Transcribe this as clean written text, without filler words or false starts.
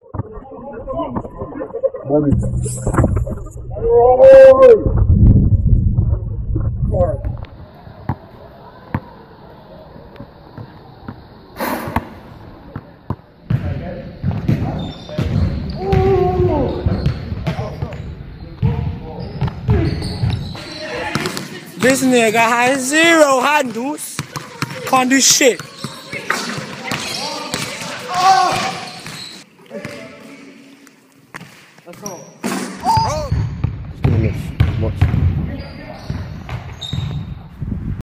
This nigga has 0 handles. Can't do shit. Let's go. Just gonna miss. Watch.